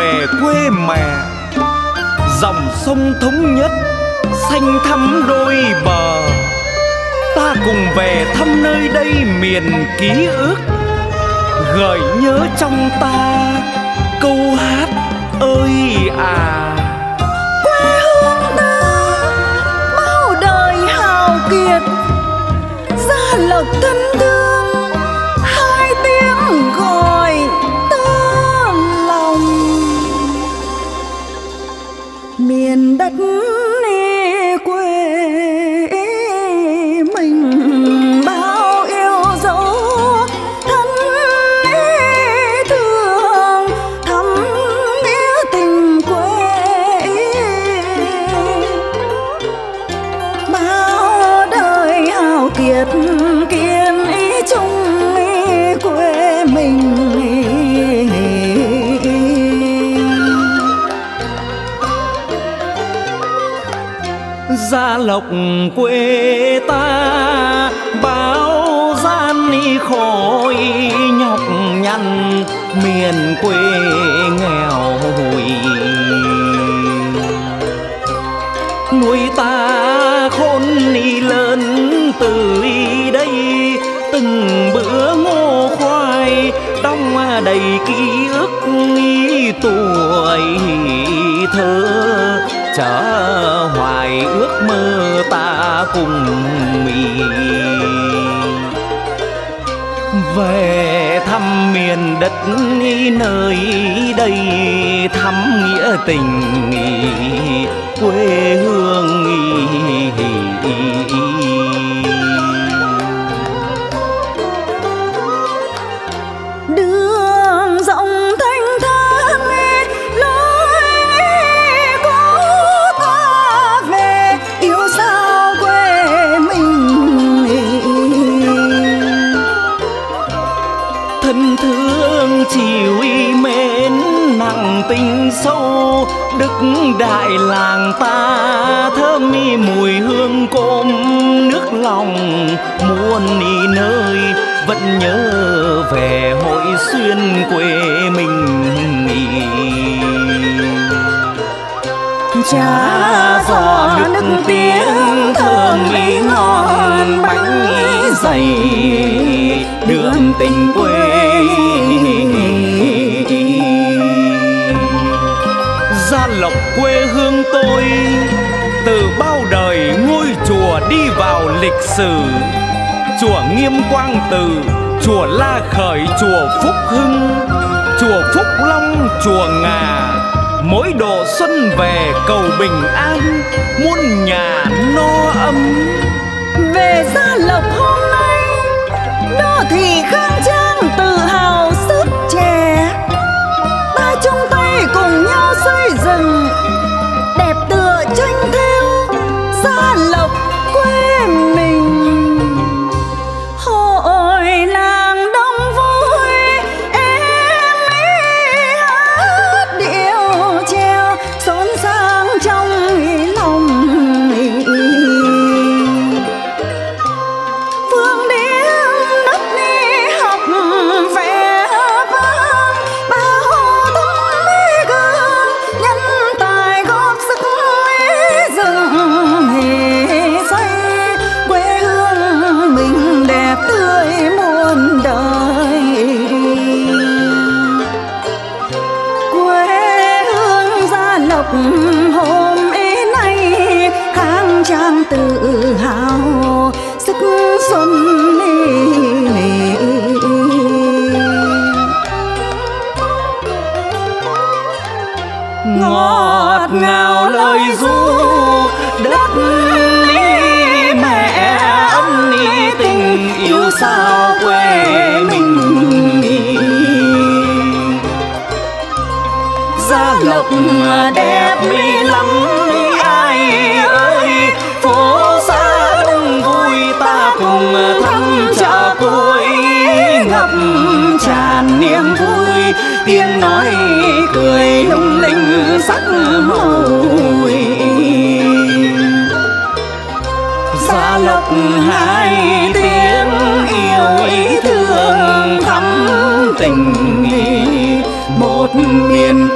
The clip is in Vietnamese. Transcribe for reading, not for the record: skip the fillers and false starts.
về quê mẹ. Dòng sông thống nhất xanh thắm đôi bờ, ta cùng về thăm nơi đây miền ký ức, gợi nhớ trong ta câu hát ơi à. Quê hương ta bao đời hào kiệt, Gia Lộc thân thương hai tiếng gọi tơ lòng. Miền đất quê mình bao yêu dấu thân thương, thắm nghĩa tình quê. Bao đời hào kiệt kiên ý chung quê mình. Gia Lộc quê ta bao gian khổ nhọc nhằn, miền quê nghèo hủi. Nuôi ta khôn lớn từ đây, từng bữa ngô khoai đong đầy ký ức tuổi thơ. Chở hoài ước mơ ta cùng mì, về thăm miền đất nơi đây, thắm nghĩa tình quê hương. Đường rộng thanh thang lối có ta về, yêu sao quê mình. Thân thương chiều mến nặng tình sâu, đức đại làng ta thơm mùi hương cơm nước lòng. Muôn nơi vẫn nhớ về hội xuyên quê mình. Cha giò nước tiếng thơm ý ngon, bánh ý dày đường tình quê. Gia Lộc quê hương tôi từ bao đời ngôi chùa đi vào lịch sử. Chùa Nghiêm Quang Từ, chùa La Khởi, chùa Phúc Hưng, chùa Phúc Long, chùa Ngà. Mỗi độ xuân về cầu bình an, muôn nhà no ấm. Về Gia Lộc hôm nay, đô thị khang trang tự hào sức trẻ. Ta chung tay cùng nhau xây dựng đẹp tựa tranh thêu Gia Lộc quê mình. Hội làng đông vui em hát điệu treo, xốn sang trong lòng. Phương điếm đất đi học vẽ vang, bao tấm gương nhân tài góp sức dựng xây quê hương mình đẹp tươi muôn đời. Quê hương Gia Lộc hôm ấy nay khang trang tự hào sức xuân. Ngọt ngào lời ru đất mẹ ấm tình yêu sao quê mình. Gia Lộc đẹp lắm ai ơi, phố xa đông vui ta cùng thăm chợ cuối, ngập tràn niềm vui tiếng nói cười lung linh sắc màu. Gia Lộc hai tiếng yêu ý thương thắm tình, một miền